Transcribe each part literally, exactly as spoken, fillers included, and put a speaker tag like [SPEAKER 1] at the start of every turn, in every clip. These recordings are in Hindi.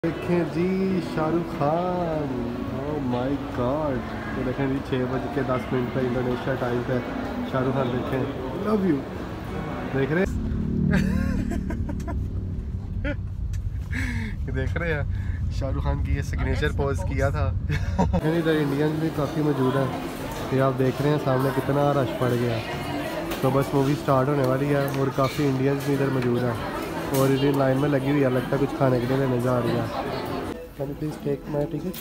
[SPEAKER 1] देखें जी Shahrukh Khan, oh my god. तो देखें जी छः बज के दस मिनट पे इंडोनेशिया टाइम पे शाहरुख खान देखें, लव यू देख रहे देख रहे हैं शाहरुख खान की ये सिग्नेचर पोज किया था। इधर इंडियंस भी काफ़ी मौजूद हैं, ये आप देख रहे हैं सामने कितना रश पड़ गया। तो बस मूवी स्टार्ट होने वाली है और काफ़ी इंडियंस भी इधर मौजूद हैं और इधर लाइन में लगी हुई है, लगता है कुछ खाने के लिए लेने जा रही है। Can you please take my ticket?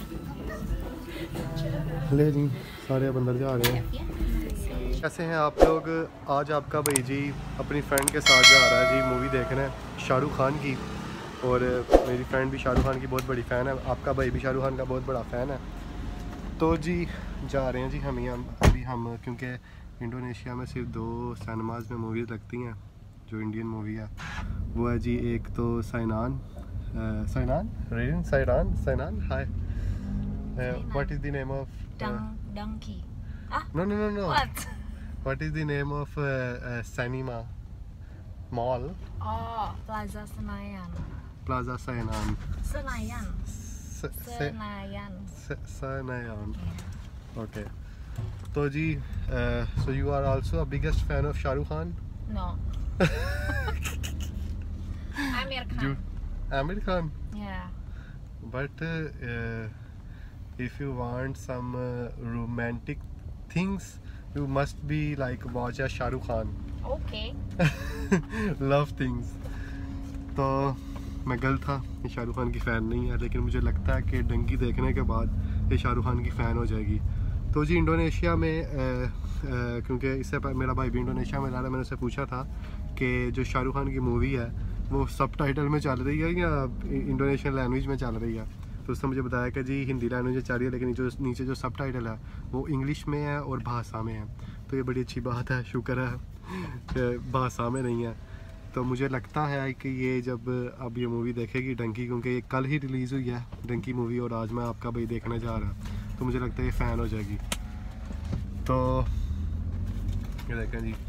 [SPEAKER 1] ले जी सारे अब अंदर जा रहे हैं। कैसे हैं आप लोग? आज आपका भाई जी अपनी फ्रेंड के साथ जा रहा है जी मूवी देखने शाहरुख खान की, और मेरी फ्रेंड भी शाहरुख खान की बहुत बड़ी फ़ैन है, आपका भाई भी शाहरुख खान का बहुत बड़ा फ़ैन है। तो जी जा रहे हैं जी हम ही हम अभी हम क्योंकि इंडोनेशिया में सिर्फ दो सिनेमाज में मूवीज़ लगती हैं जो इंडियन मूवी है, वो है जी एक तो Senayan Senayan Rin Senayan Senayan hi what is the name of
[SPEAKER 2] donkey
[SPEAKER 1] no no no no
[SPEAKER 2] what
[SPEAKER 1] what is the name of cinema mall?
[SPEAKER 2] oh Plaza Senayan
[SPEAKER 1] plaza Senayan
[SPEAKER 2] Senayan Senayan
[SPEAKER 1] Senayan okay. तो जी so you are also a biggest fan of Shahrukh Khan?
[SPEAKER 2] no Amir Khan
[SPEAKER 1] You, Amir Khan?
[SPEAKER 2] yeah
[SPEAKER 1] But uh, if you want some uh, romantic things, you must be like watch a Shahrukh Khan.
[SPEAKER 2] okay
[SPEAKER 1] Love things. तो मैं गलत था, ये शाहरुख खान की फ़ैन नहीं है, लेकिन मुझे लगता है कि डंकी देखने के बाद ये शाहरुख खान की फ़ैन हो जाएगी। तो जी इंडोनेशिया में आ, आ, क्योंकि इससे मेरा भाई भी इंडोनेशिया में रहा है, मैंने उससे पूछा था कि जो शाहरुख खान की मूवी है वो सब टाइटल में चल रही है या इंडोनेशियन लैंग्वेज में चल रही है। तो उसने मुझे बताया कि जी हिंदी लैंग्वेज में चल रही है, लेकिन जो नीचे जो सब टाइटल है वो इंग्लिश में है और भाषा में है। तो ये बड़ी अच्छी बात है, शुक्र है कि भाषा में नहीं है। तो मुझे लगता है कि ये जब अब ये मूवी देखेगी डंकी, क्योंकि ये कल ही रिलीज़ हुई है डंकी मूवी और आज मैं आपका भाई देखने जा रहा है, तो मुझे लगता है ये फ़ैन हो जाएगी। तो ये देखें जी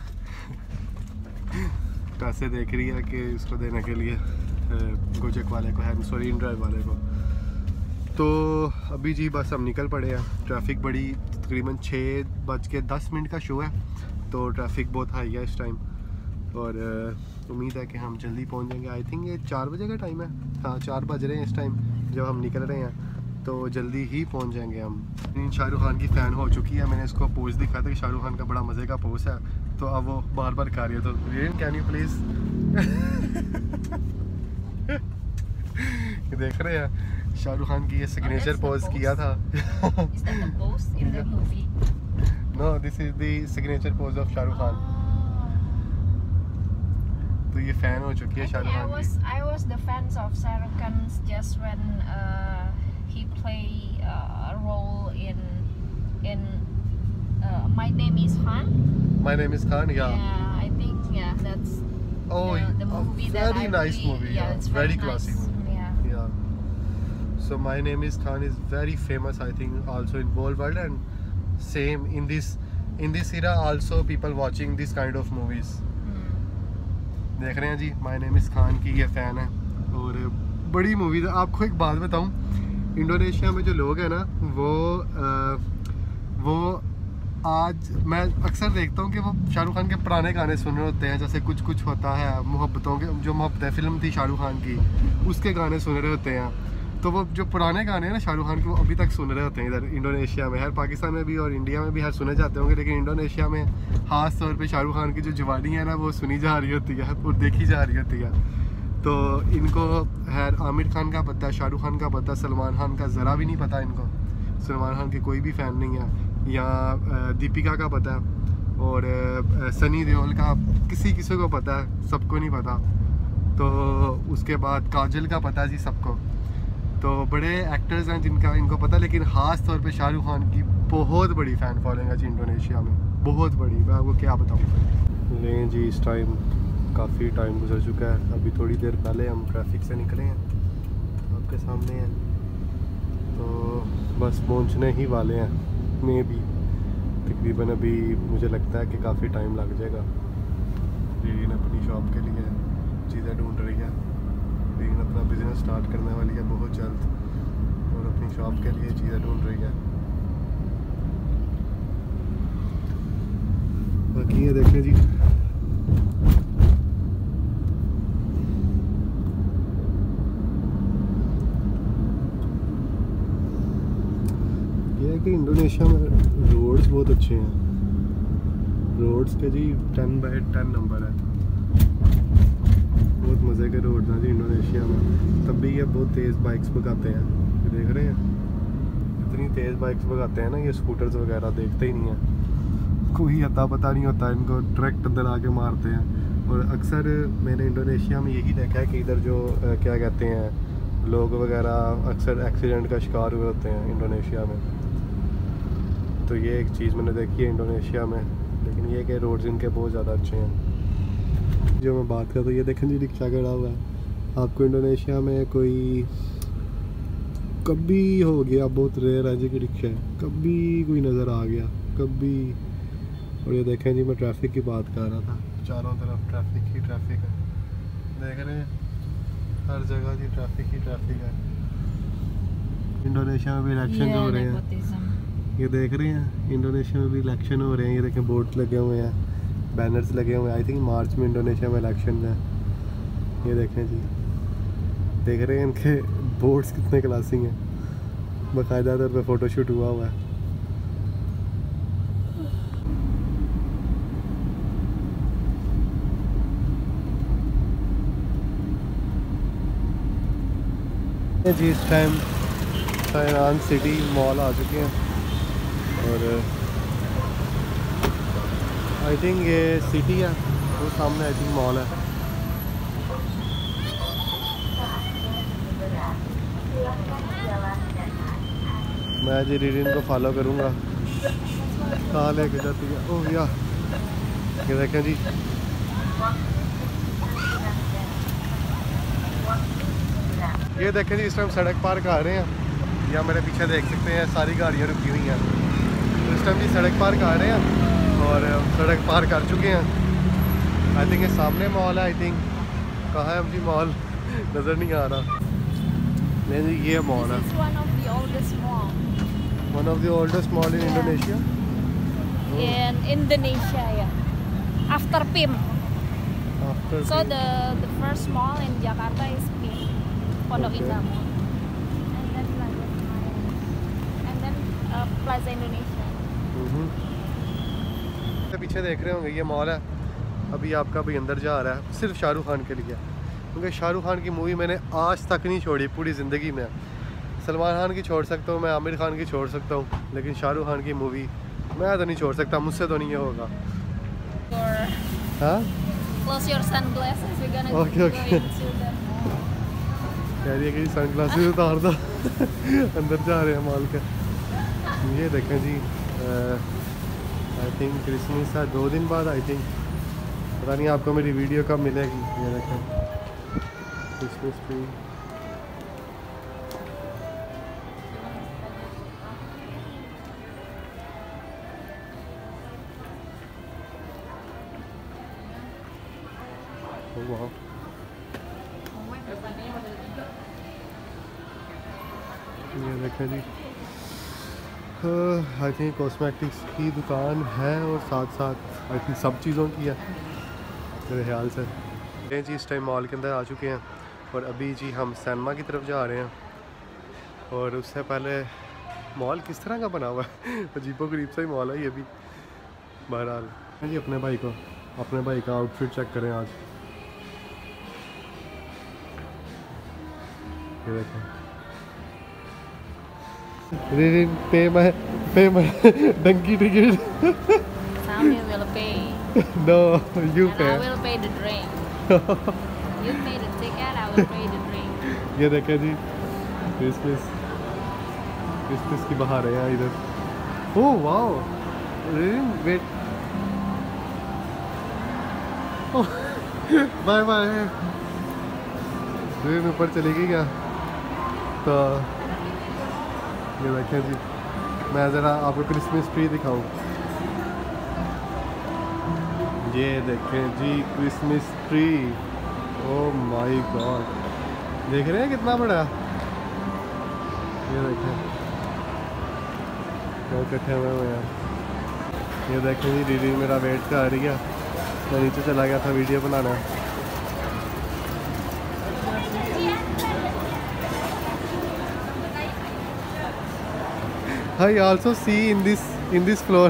[SPEAKER 1] पैसे देख रही है कि इसको देने के लिए गोजक वाले को है, सॉरी इन ड्राइव वाले को। तो अभी जी बस हम निकल पड़े हैं, ट्रैफिक बड़ी तकरीबन छः बज के दस मिनट का शो है, तो ट्रैफिक बहुत हाई है इस टाइम और उम्मीद है कि हम जल्दी पहुंच जाएंगे। आई थिंक ये चार बजे का टाइम है, हाँ चार बज रहे हैं इस टाइम जब हम निकल रहे हैं, तो जल्दी ही पहुंच जाएंगे हम। शाहरुख खान की फ़ैन हो चुकी है, मैंने इसको पोस्ट दिखा था कि शाहरुख खान का बड़ा मज़े का पोस्ट है, तो अब वो बार बार कर रही है। तो रेन कैन यू प्लीज़ देख रहे हैं शाहरुख खान की ये सिग्नेचर पोज किया था।
[SPEAKER 2] is that the post in the movie?
[SPEAKER 1] No this is the signature pose of Shahrukh Khan. तो ये फ़ैन हो चुकी है शाहरुख खान
[SPEAKER 2] I was
[SPEAKER 1] की।
[SPEAKER 2] I was the fans of Shahrukh Khan just when uh, he play uh, a role in in uh, My Name Is Khan.
[SPEAKER 1] My Name is Khan, yeah.
[SPEAKER 2] Yeah, I think yeah, that's
[SPEAKER 1] Oh,
[SPEAKER 2] the, the
[SPEAKER 1] a
[SPEAKER 2] movie that
[SPEAKER 1] very
[SPEAKER 2] I
[SPEAKER 1] nice
[SPEAKER 2] really,
[SPEAKER 1] movie.
[SPEAKER 2] Yeah,
[SPEAKER 1] Yeah,
[SPEAKER 2] it's
[SPEAKER 1] very
[SPEAKER 2] very
[SPEAKER 1] classy
[SPEAKER 2] nice.
[SPEAKER 1] movie.
[SPEAKER 2] Yeah.
[SPEAKER 1] Yeah. So My Name is Khan is very famous, I think, also in whole world, and same in this in this era also people watching this kind of movies.
[SPEAKER 2] Hmm.
[SPEAKER 1] देख रहे हैं जी My Name is Khan की ये फ़ैन है और बड़ी मूवी है। आपको एक बात बताऊं, इंडोनेशिया में जो लोग हैं ना वो आ, वो आज मैं अक्सर देखता हूँ कि वो शाहरुख खान के पुराने गाने सुन रहे होते हैं, जैसे कुछ कुछ होता है मोहब्बतों के, जो मोहब्बत फिल्म थी शाहरुख खान की उसके गाने सुन रहे होते हैं। तो वो जो पुराने गाने हैं ना शाहरुख खान के वो अभी तक सुन रहे होते हैं इधर इंडोनेशिया में। हर पाकिस्तान में भी और इंडिया में भी हर सुने जाते होंगे, लेकिन इंडोनेशिया में ख़ास तौर पे शाहरुख खान की जो जवानी है ना वो सुनी जा रही होती है और देखी जा रही होती है। तो इनको है आमिर खान का पता, शाहरुख खान का पता, सलमान खान का ज़रा भी नहीं पता इनको। सलमान खान के कोई भी फ़ैन नहीं है, या दीपिका का पता है और सनी देओल का किसी किसी को पता है, सबको नहीं पता। तो उसके बाद काजल का पता है जी सबको। तो बड़े एक्टर्स हैं जिनका इनको पता, लेकिन ख़ास तौर पे शाहरुख खान की बहुत बड़ी फ़ैन फॉलोइंग है जी इंडोनेशिया में, बहुत बड़ी। मैं आपको क्या बताऊँ। लेकिन जी इस टाइम काफ़ी टाइम गुजर चुका है, अभी थोड़ी देर पहले हम ट्रैफिक से निकले हैं, आपके सामने हैं, तो बस पहुंचने ही वाले हैं। मे भी तकरीबन अभी मुझे लगता है कि काफ़ी टाइम लग जाएगा। लेकिन अपनी शॉप के लिए चीज़ें ढूंढ रही है। रीन अपना बिजनेस स्टार्ट करने वाली है बहुत जल्द और अपनी शॉप के लिए चीज़ें ढूंढ रही है। बाकी ये देखें जी, ये है कि इंडोनेशिया में रोड्स बहुत अच्छे हैं। रोड्स के जी टेन बाई टेन नंबर है, बहुत मज़े के रोड हैं जी इंडोनेशिया में। तब भी ये बहुत तेज़ बाइक्स भगाते हैं, ये देख रहे हैं इतनी तेज़ बाइक्स भगाते हैं ना, ये स्कूटर्स वगैरह देखते ही नहीं हैं, कोई अता पता नहीं होता, इनको डायरेक्ट अंदर आके मारते हैं। और अक्सर मैंने इंडोनेशिया में यही देखा है कि इधर जो आ, क्या कहते हैं लोग वगैरह अक्सर एक्सीडेंट का शिकार हुए होते हैं इंडोनेशिया में। तो ये एक चीज़ मैंने देखी है इंडोनेशिया में, लेकिन ये कि रोड्स इनके बहुत ज़्यादा अच्छे हैं। जो मैं बात करता हूँ, ये देखें जी रिक्शा खड़ा हुआ है। आपको इंडोनेशिया में कोई कभी हो गया, बहुत रेयर है जी कि रिक्शा है, कभी कोई नज़र आ गया कभी। और ये देखें जी, मैं ट्रैफिक की बात कर रहा था, चारों तरफ ट्रैफिक ही ट्रैफिक है, देख रहे हैं हर जगह जी ट्रैफिक ही ट्रैफिक है। इंडोनेशिया में भी इलेक्शन हो रहे हैं, ये देख रहे हैं इंडोनेशिया में भी इलेक्शन हो रहे हैं। ये देखें बोर्ड लगे हुए हैं, बैनर्स लगे हुए हैं। आई थिंक मार्च में इंडोनेशिया में इलेक्शन है। ये देखें जी, देख रहे हैं इनके बोर्ड्स कितने क्लासी हैं, बाकायदा तौर पे फ़ोटोशूट हुआ हुआ है। जी इस टाइम साइनान सिटी मॉल आ चुके हैं और आई थिंक ये सिटी है, वो सामने आई थिंक मॉल है। मैं जी रीडिंग को फॉलो करूँगा, कहाँ लेके जाती है। ओह या ये देखें जी, ये देखें जी इस टाइम सड़क पार कर रहे हैं, या मेरे पीछे देख सकते हैं सारी गाड़ियाँ रुकी हुई हैं। तो इस टाइम जी सड़क पार कर रहे हैं और सड़क पार कर चुके हैं। आई थिंक ये सामने मॉल है, आई थिंक कहाँ है अब जी मॉल नज़र नहीं आ रहा। नहीं जी ये मॉल है, one of the oldest mall in Indonesia.
[SPEAKER 2] In Indonesia, yeah. After P I M.
[SPEAKER 1] After
[SPEAKER 2] So
[SPEAKER 1] P I M.
[SPEAKER 2] the the first mall in Jakarta is P I M, Pondok
[SPEAKER 1] Okay.
[SPEAKER 2] Indah Mall, and then Plaza Senayan, and then uh, Plaza Indonesia.
[SPEAKER 1] तो पीछे देख रहे होंगे ये मॉल है। अभी आपका भाई अंदर जा रहा है सिर्फ शाहरुख खान के लिए, क्योंकि शाहरुख खान की मूवी मैंने आज तक नहीं छोड़ी पूरी ज़िंदगी में। सलमान खान की छोड़ सकता हूँ मैं, आमिर खान की छोड़ सकता हूँ, लेकिन शाहरुख खान की मूवी मैं तो नहीं छोड़ सकता, मुझसे तो नहीं ये होगा।
[SPEAKER 2] Your
[SPEAKER 1] हाँ
[SPEAKER 2] close your sunglasses. We're gonna
[SPEAKER 1] Okay,
[SPEAKER 2] go
[SPEAKER 1] okay.
[SPEAKER 2] into the mall.
[SPEAKER 1] कह रही है कि सन ग्लासेस उतार दो अंदर जा रहे हैं मॉल के। ये देखें जी, आई थिंक क्रिसमस है दो दिन बाद, आई थिंक पता नहीं आपको मेरी वीडियो कब मिलेगी। ये देखें क्रिसमस ट्री, वाह ये देखें जी, आई थिंक कॉस्मेटिक्स की दुकान है और साथ साथ आई थिंक सब चीज़ों की है मेरे ख्याल से। ये जी इस टाइम मॉल के अंदर आ चुके हैं और अभी जी हम सिनेमा की तरफ जा रहे हैं। और उससे पहले मॉल किस तरह का बना हुआ है, अजीबो गरीब सा ही मॉल है ये भी। बहरहाल जी अपने भाई को अपने भाई का आउटफिट चेक करें आज। ये देखें, पे मैं पे मैं Dunki ticket.
[SPEAKER 2] Sammy will pay.
[SPEAKER 1] No, you
[SPEAKER 2] And
[SPEAKER 1] pay.
[SPEAKER 2] I will pay the drink. You pay the ticket, I will pay the drink.
[SPEAKER 1] ये देखें जी क्रिसमस क्रिसमस की बाहर है यहाँ इधर। Oh wow, wait, bye bye. Train ऊपर चलेगी क्या? तो ये देखें जी, मैं ज़रा आपको क्रिसमस ट्री दिखाऊं। ये देखें जी Christmas tree, oh my god, देख रहे हैं कितना बड़ा, ये देखें बहुत इकट्ठे हुए हुए हैं। ये देखें जी दीदी मेरा वेट कर रही है, मैं नीचे चला गया था वीडियो बनाना। I also see in this in this floor.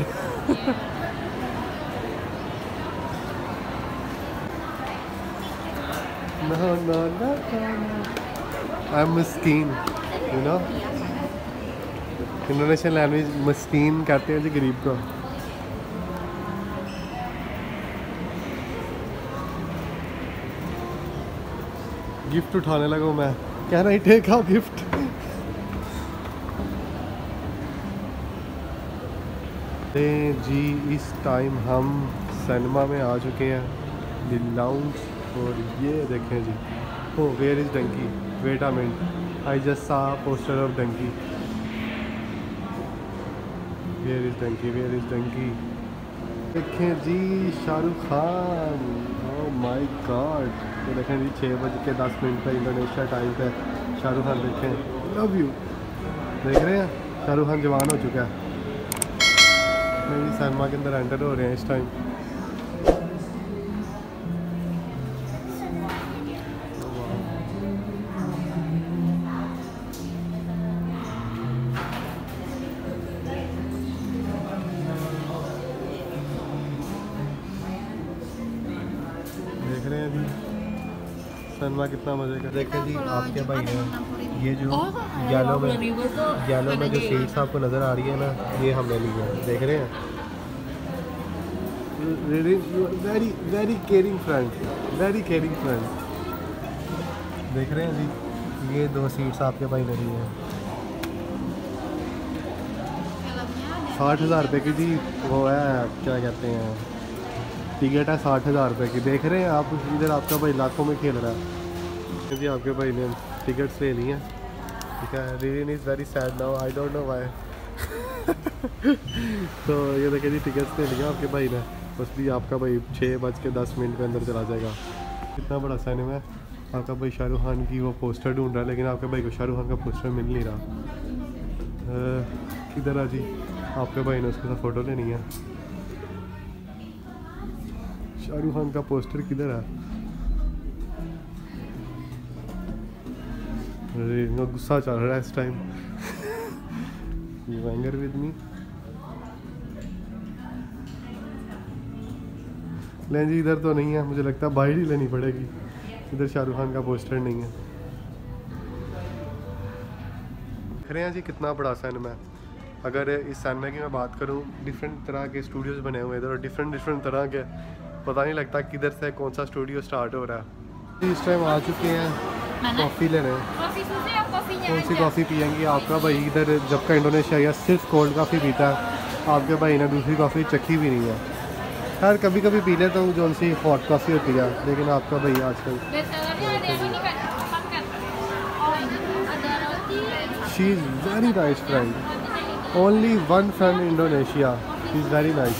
[SPEAKER 1] No, no, no, no, no. I'm miskeen, you know. Indonesian language मस्कीन कहते हैं जी गरीब को। गिफ्ट उठाने लगा मैं, कह रहा टेक आओ गिफ्ट। जी इस टाइम हम सिनेमा में आ चुके हैं, द लाउंज। और ये देखें जी, oh where is Dunki, wait a minute, I just saw poster of Dunki. Where is Dunki, where is Dunki. देखें जी Shahrukh Khan, oh my god. ये देखें जी छः बज के दस मिनट पे इंडोनेशिया टाइम पे शाहरुख खान, देखें लव यू। देख रहे हैं शाहरुख खान जवान हो चुका है। मेरी सिनेमा के अंदर एंटर हो रहे हैं इस टाइम। देख रहे हैं जी सिनेमा कितना मजे का। देखें जी आपके भाई ने ये जो येलो में येलो में जो सीट्स आपको नज़र आ रही है ना, ये हमने ली है। देख रहे हैं very very caring friend, very caring friend. देख रहे हैं जी ये दो सीट्स आपके भाई ने ली हैं। साठ हज़ार रुपये की जी वो है, क्या कहते हैं, टिकट है साठ हज़ार रुपये की। देख रहे हैं आप, इधर आपका भाई लाखों में खेल रहा है जी। आपके भाई ने टिकट्स ले ली हैं, ठीक है। Rin is very sad now, I don't know why. तो ये देखें जी टिकट्स ले लिया आपके भाई ने, बस भी आपका भाई छः बज के दस मिनट के अंदर चला जाएगा। कितना बड़ा सिनेमा है। आपका भाई शाहरुख खान की वो पोस्टर ढूंढ रहा है, लेकिन आपके भाई को शाहरुख खान का पोस्टर मिल नहीं रहा। किधर आ जी, आपके भाई ने उसके साथ फ़ोटो लेनी है। शाहरुख खान का पोस्टर किधर है? अरे इतना गुस्सा चल रहा है इस time. You anger with me. लें जी इधर तो नहीं है, मुझे लगता है बाहर ही लेनी पड़ेगी। इधर शाहरुख खान का पोस्टर नहीं है। देख रहे हैं जी कितना बड़ा सिनेमा है। अगर इस सिनेमा की मैं बात करूं, डिफरेंट तरह के स्टूडियोज़ बने हुए हैं इधर, और डिफरेंट डिफरेंट तरह के, पता नहीं लगता किधर से कौन सा स्टूडियो स्टार्ट हो रहा है। इस टाइम आ चुके हैं कॉफ़ी लेने। कौन सी कॉफ़ी पियेंगी? आपका भाई इधर जब का इंडोनेशिया या सिर्फ कोल्ड कॉफ़ी पीता है, आपके भाई ने दूसरी कॉफ़ी चखी भी नहीं है। खैर कभी कभी पी लेता हूँ जो सी हॉट कॉफ़ी होती है, लेकिन आपका भाई आजकल she is very nice friend, only one friend Indonesia, she is very nice.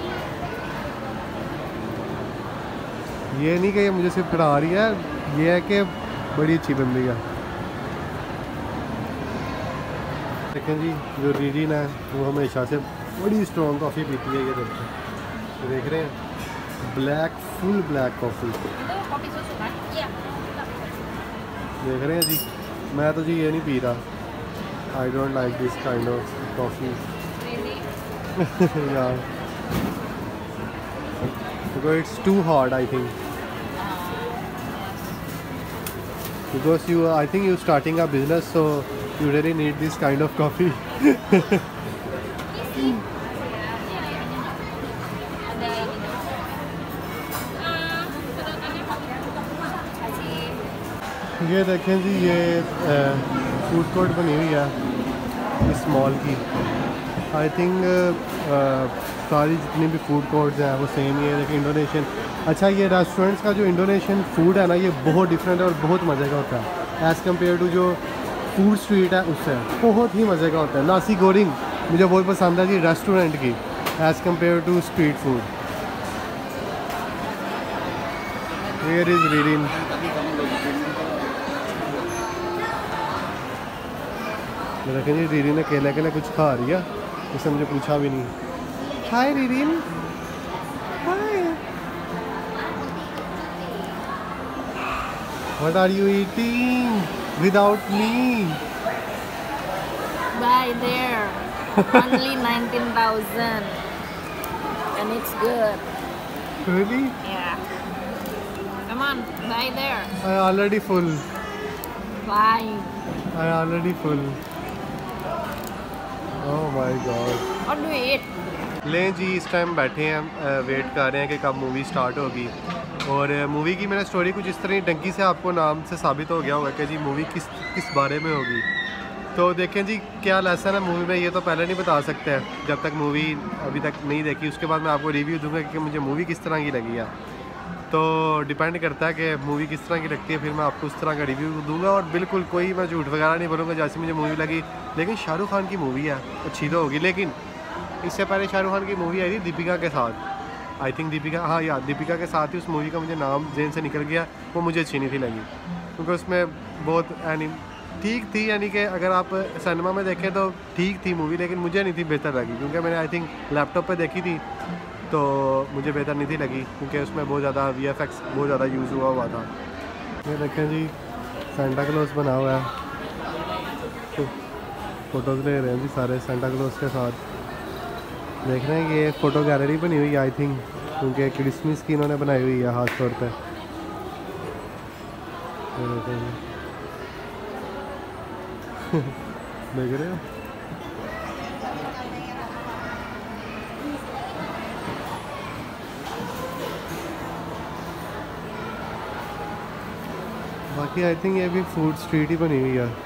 [SPEAKER 1] ये नहीं कि ये मुझे सिर्फ पढ़ा रही है, ये है कि बड़ी अच्छी बंदी है। देखें जी जो रीरीन है वो हमेशा से बड़ी स्ट्रॉन्ग कॉफ़ी पीती है। ये देखें, देख रहे हैं ब्लैक, फुल ब्लैक कॉफ़ी देख रहे हैं जी। मैं तो जी ये नहीं पी रहा, I don't like this kind of coffee यार, because it's too hard I think. Because you, I think you're starting a business, so you really need this kind of coffee. ये देखें जी, ये फूड कोर्ट बनी हुई है इस मॉल की। आई थिंक सारी जितनी भी फूड कोर्ट्स हैं वो सेम ही है, लेकिन इंडोनेशियन। अच्छा ये रेस्टोरेंट्स का जो इंडोनेशियन फूड है ना, ये बहुत डिफरेंट है और बहुत मज़े का होता है एज़ कम्पेयर टू जो फूड स्ट्रीट है उससे। बहुत ही मज़े का होता है। नासी गोरिंग मुझे बहुत पसंद है जी रेस्टोरेंट की as compare to street food. Here is Ririn. देखें जी रीरीन अकेले अकेले कुछ खा रही है, उसने मुझे पूछा भी नहीं। Hi Ririn, hi, what are you eating without me?
[SPEAKER 2] Buy there. Only nineteen thousand. And it's good.
[SPEAKER 1] Really?
[SPEAKER 2] Yeah. Come on, buy there.
[SPEAKER 1] I already full.
[SPEAKER 2] Buy.
[SPEAKER 1] I already full. Oh my god.
[SPEAKER 2] What do you eat?
[SPEAKER 1] लें जी इस टाइम बैठे हैं, वेट कर रहे हैं कि कब मूवी स्टार्ट होगी। और मूवी की मैंने स्टोरी कुछ इस तरह डंकी से आपको नाम से साबित हो गया होगा कि जी मूवी किस किस बारे में होगी। तो देखें जी क्या लेसन है मूवी में, ये तो पहले नहीं बता सकते हैं जब तक मूवी अभी तक नहीं देखी। उसके बाद मैं आपको रिव्यू दूंगा कि मुझे मूवी किस तरह की लगी है। तो डिपेंड करता है कि मूवी किस तरह की लगती है, फिर मैं आपको उस तरह का रिव्यू दूंगा। और बिल्कुल कोई मैं झूठ वगैरह नहीं बोलूँगा जैसे मुझे मूवी लगी। लेकिन शाहरुख खान की मूवी है, अच्छी तो होगी। लेकिन इससे पहले शाहरुख खान की मूवी आई थी दीपिका के साथ, आई थिंक दीपिका, हाँ यार दीपिका के साथ ही उस मूवी का मुझे नाम जेन से निकल गया। वो मुझे अच्छी नहीं थी लगी क्योंकि उसमें बहुत यानी ठीक थी, यानी कि अगर आप सिनेमा में देखें तो ठीक थी मूवी, लेकिन मुझे नहीं थी बेहतर लगी क्योंकि मैंने आई थिंक लैपटॉप पे देखी थी तो मुझे बेहतर नहीं थी लगी क्योंकि उसमें बहुत ज़्यादा वी एफ एक्स बहुत ज़्यादा यूज़ हुआ हुआ था। ये देखें जी सेंटा क्लॉज बना हुआ है, फ़ोटोज़ ले रहे हैं जी सारे सेंटा क्लॉज के साथ। देख रहे हैं ये फ़ोटो गैलरी बनी हुई है आई थिंक, क्योंकि क्रिसमस की इन्होंने बनाई हुई है खास तौर पे। देख रहे हो बाकी आई थिंक ये भी फूड स्ट्रीट ही बनी हुई है।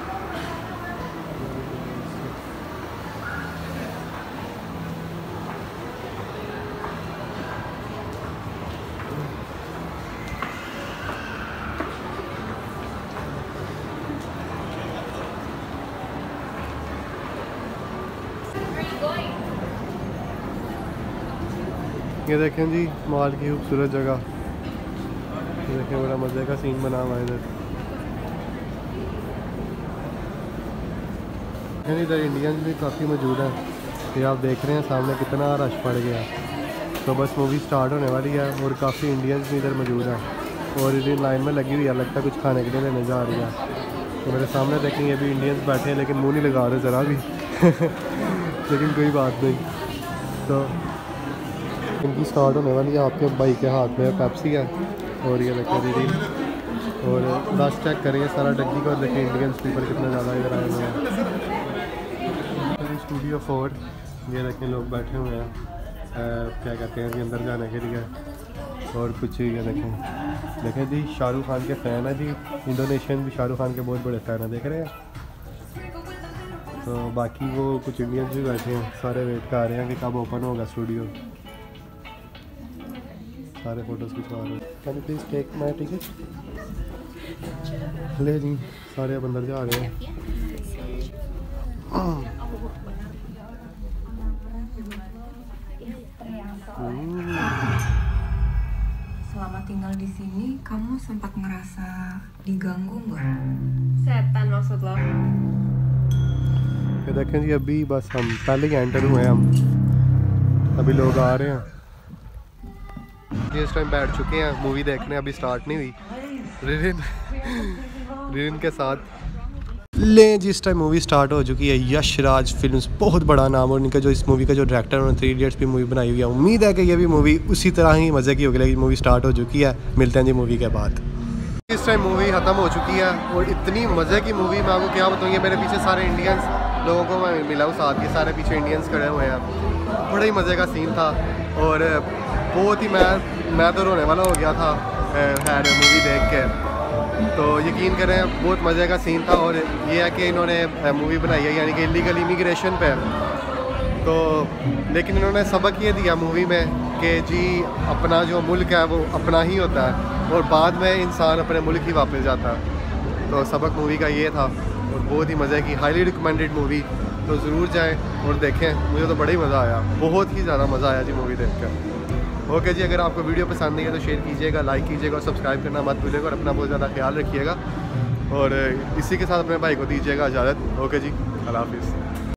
[SPEAKER 1] ये देखें जी मॉल की खूबसूरत जगह, ये देखें बड़ा मज़े का सीन बना हुआ है इधर। इधर इंडियंस भी काफ़ी मौजूद हैं, ये आप देख रहे हैं सामने कितना रश पड़ गया। तो बस मूवी स्टार्ट होने वाली है और काफ़ी इंडियंस भी इधर मौजूद हैं और इधर लाइन में लगी हुई है, लगता है कुछ खाने के लिए लेने जा रही है। तो मेरे सामने देखेंगे अभी इंडियंस बैठे हैं लेकिन मुँह नहीं लगा रहे ज़रा भी लेकिन कोई बात नहीं। तो इनकी स्टार्ट होने वाली है। आपके भाई के हाथ में पेप्सी है और ये देखें दीदी और दस चेक करेंगे सारा डग्गी को, देखें इंडियंस पीपल कितना ज़्यादा इधर आए हुए हैं। स्टूडियो फोर ये देखें लोग बैठे हुए हैं, क्या कहते हैं जी अंदर जाने के लिए। और कुछ ये देखें देखें जी शाहरुख खान के फ़ैन है जी, इंडोनेशियन भी शाहरुख खान के बहुत बड़े फ़ैन हैं, देख रहे हैं। तो बाकी वो कुछ इंडियंस भी बैठे हैं, सारे वेट कर रहे हैं कि कब ओपन होगा स्टूडियो। सारे फोटोज़ खिंचवा रहे हैं। Can you please take my ticket? ले जी सारे अब अंदर जा रहे हैं।
[SPEAKER 3] Selama tinggal di sini, kamu sempat ngerasa diganggu nggak?
[SPEAKER 2] Setan maksud lo?
[SPEAKER 1] ये देखें जी अभी बस हम पहले ही एंटर हुए हैं, हम अभी लोग आ रहे हैं। ये इस टाइम बैठ चुके हैं मूवी देखने, अभी स्टार्ट नहीं हुई। रिरिन रिरिन के साथ ले जी इस टाइम मूवी स्टार्ट हो चुकी है। यश राज फिल्म्स बहुत बड़ा नाम और इनका जो इस मूवी का जो डायरेक्टर उन्होंने थ्री इडियट्स भी मूवी बनाई हुई है। उम्मीद है कि ये भी मूवी उसी तरह ही मज़े की होगी, लेकिन मूवी स्टार्ट हो चुकी है। मिलते हैं जी मूवी के बाद। इस टाइम मूवी ख़त्म हो चुकी है और इतनी मज़े की मूवी मैं आपको क्या बताऊँ। ये मेरे पीछे सारे इंडियंस लोगों को मैं मिला हूँ साथ के, सारे पीछे इंडियंस खड़े हुए हैं। बड़ा ही मज़े का सीन था और बहुत ही मैं मैं तो रोने वाला हो गया था खैर मूवी देख के। तो यकीन करें बहुत मज़े का सीन था। और ये है कि इन्होंने मूवी बनाई है यानी कि इलीगल इमिग्रेशन पे, तो लेकिन इन्होंने सबक ये दिया मूवी में कि जी अपना जो मुल्क है वो अपना ही होता है और बाद में इंसान अपने मुल्क ही वापस जाता है। तो सबक मूवी का ये था और बहुत ही मज़े की हाईली रिकमेंडेड मूवी, तो ज़रूर जाएं और देखें। मुझे तो बड़ा ही मज़ा आया, बहुत ही ज़्यादा मज़ा आया जी मूवी देख कर। ओके जी, अगर आपको वीडियो पसंद आई है तो शेयर कीजिएगा, लाइक कीजिएगा और सब्सक्राइब करना मत भूलिएगा और अपना बहुत ज़्यादा ख्याल रखिएगा। और इसी के साथ अपने भाई को दीजिएगा इजाज़त। ओके जी, अल्लाह हाफिज़।